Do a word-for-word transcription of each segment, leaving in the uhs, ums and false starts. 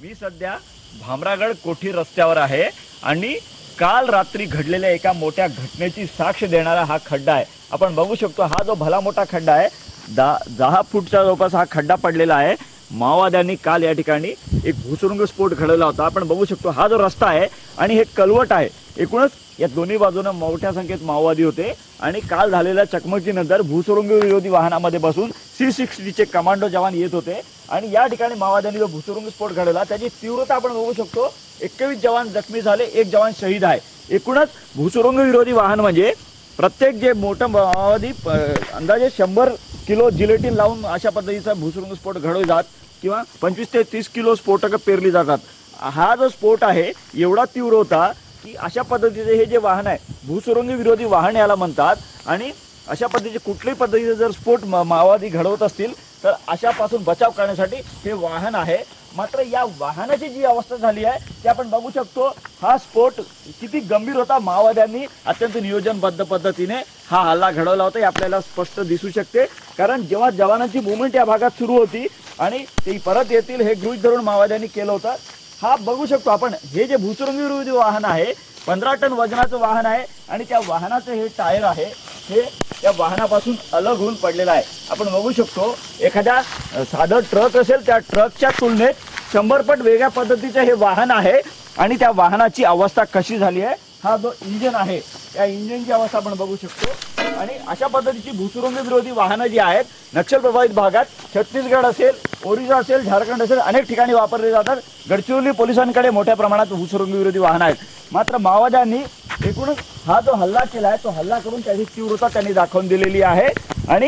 मी सध्या भामरागड कोठी रस्त्यावर आहे आणि काल रात्री घडलेल्या एका मोठ्या घटनेची साक्ष देणारा हा खड्डा आहे। आपण बघू शकतो हा जो भला मोठा खड्डा आहे, दहा फूटचा जवळपास हा खड्डा पडलेला आहे। माओवाद्यांनी काल या ठिकाणी एक भूसुरुंग स्फोट घडवला होता। आपण बघू शकतो हा जो रस्ता आहे आणि हे कलवट आहे, एकूणच या दोन्ही बाजूने मोठ्या संख्येत माओवादी होते आणि काल झालेल्या चकमकीनंतर भूसुरुंग विरोधी वाहनामध्ये बसून सी सिक्स्टी चे कमांडो जवान येत होते आणि या ठिकाणी माओवाद्यांनी जो भूसुरुंग स्फोट घडवला त्याची तीव्रता आपण बघू शकतो। एकवीस जवान जखमी झाले, एक जवान शहीद आहे। एकूणच भूसुरुंग विरोधी वाहन म्हणजे प्रत्येक जे मोठं माओवादी अंदाजे शंभर किलो जिलेटिन लावून अशा पद्धतीचा भूसुरुंग स्फोट घडवतात किंवा पंचवीस ते तीस किलो स्फोटक पेरली जातात। हा जो स्फोट आहे एवढा तीव्र होता की अशा पद्धतीचे हे जे वाहन आहे भूसुरुंग विरोधी वाहन याला म्हणतात आणि अशा पद्धतीचे कुठल्याही पद्धतीचे जर स्फोट माओवादी घडवत असतील तर अशापासून बचाव करण्यासाठी हे वाहन आहे। मात्र या वाहनाची जी अवस्था झाली आहे ते आपण बघू शकतो। हा स्फोट किती गंभीर होता, माओवाद्यांनी अत्यंत नियोजनबद्ध पद्धतीने हा हल्ला घडवला होता हे आपल्याला स्पष्ट दिसू शकते। कारण जेव्हा जवानांची मूवमेंट या भागात सुरू होती आणि ते परत येतील हे गृहीत धरून माओवाद्यांनी केलं होतं। हा बघू शकतो आपण, हे जे भूसुरुंग विरोधी वाहन आहे पंधरा टन वजनाचं वाहन आहे आणि त्या वाहनाचं हे टायर आहे हे त्या वाहनापासून अलग होऊन पडलेलं आहे। आपण बघू शकतो एखाद्या साधं ट्रक असेल त्या ट्रकच्या तुलनेत शंभर पट वेगळ्या पद्धतीचे हे वाहन आहे आणि त्या वाहनाची अवस्था कशी झाली आहे, हा जो इंजिन आहे त्या इंजिनची अवस्था आपण बघू शकतो। आणि अशा पद्धतीची भूसुरुंग विरोधी वाहनं जी आहेत नक्षल प्रभावित भागात छत्तीसगड असेल, ओरिसा असेल, झारखंड असेल अनेक ठिकाणी वापरले जातात। गडचिरोली पोलिसांकडे मोठ्या प्रमाणात भूसुरुंग विरोधी वाहनं आहेत। मात्र माओवाद्यांनी एकूणच हा जो हल्ला केला आहे तो हल्ला करून त्याची तीव्रता त्यांनी दाखवून दिलेली आहे। आणि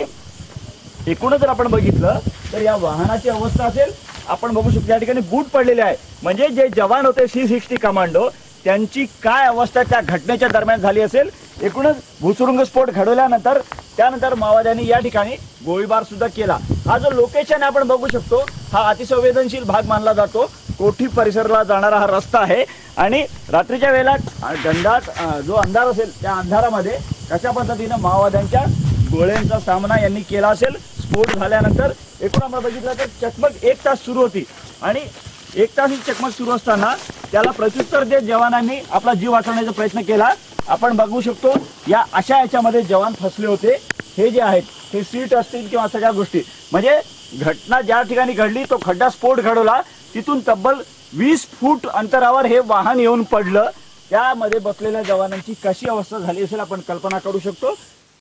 एकूणच जर आपण बघितलं तर या वाहनाची अवस्था असेल आपण बघू शकतो या ठिकाणी बूट पडलेले आहे, म्हणजे जे जवान होते सी सिक्स्टी कमांडो त्यांची काय अवस्था त्या घटनेच्या दरम्यान झाली असेल। एकूणच भूसुरुंग स्फोट घडवल्यानंतर त्यानंतर माओवाद्यांनी या ठिकाणी गोळीबार सुद्धा केला। हा जो लोकेशन आपण बघू शकतो हा अतिसंवेदनशील भाग मानला जातो। कोठी परिसराला जाणारा हा रस्ता आहे आणि रात्रीच्या वेळेला गंधात जो अंधार असेल त्या अंधारामध्ये कशा पद्धतीने माओवाद्यांच्या गोळ्यांचा सामना यांनी केला असेल। स्फोट झाल्यानंतर एकूण आपण बघितलं तर चकमक एक तास सुरू होती आणि एक तास ही चकमक सुरू असताना त्याला प्रत्युत्तर देत जवानांनी आपला जीव वाचवण्याचा प्रयत्न केला। आपण बघू शकतो या अशा याच्यामध्ये जवान फसले होते। हे जे आहेत हे सीट असतील किंवा सगळ्या गोष्टी, म्हणजे घटना ज्या ठिकाणी घडली तो खड्डा स्फोट घडवला तिथून तब्बल वीस फूट अंतरावर हे वाहन येऊन पडलं। त्यामध्ये बसलेल्या जवानांची कशी अवस्था झाली असेल आपण कल्पना करू शकतो।